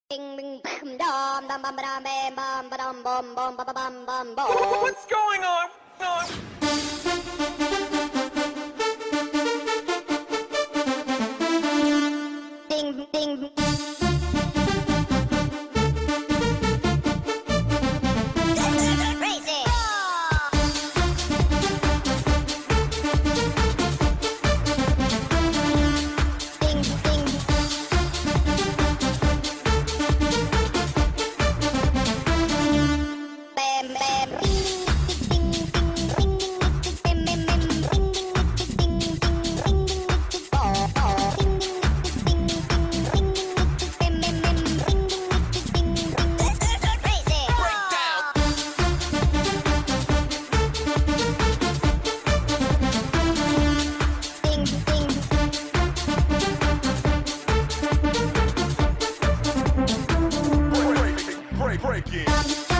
Bing bing bam dum dum bum ba-dum bam bum ba-dum bum bum ba bum bum bum. What's going on? Ding ding. Crazy. Ding ding. Bam bam. Ding ding ding ring ding bam bam bam ring ding ding ding ring ding oh oh ding ding ring ding bam bam bam ring ding crazy. Ding ding. Break it.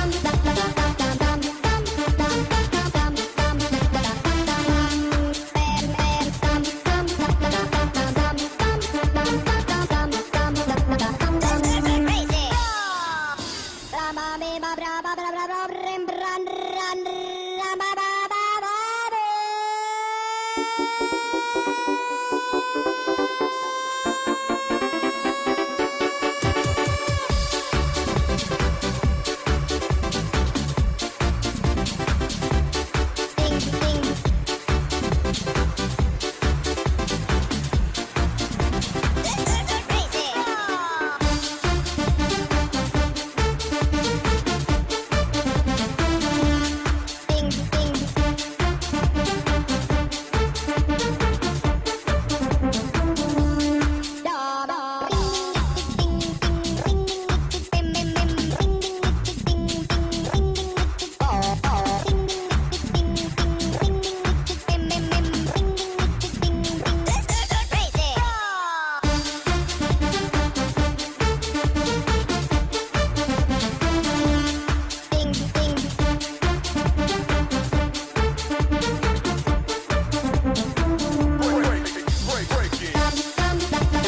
Break it.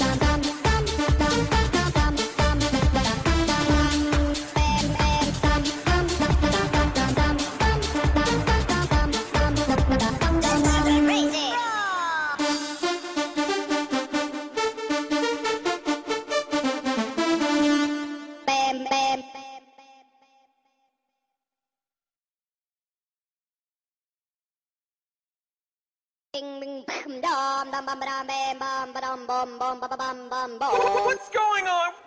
Bam bam. Bing bing bam dum dum bum ba-dum bam bum ba-dum bum bum ba bum bum bum. What's going on?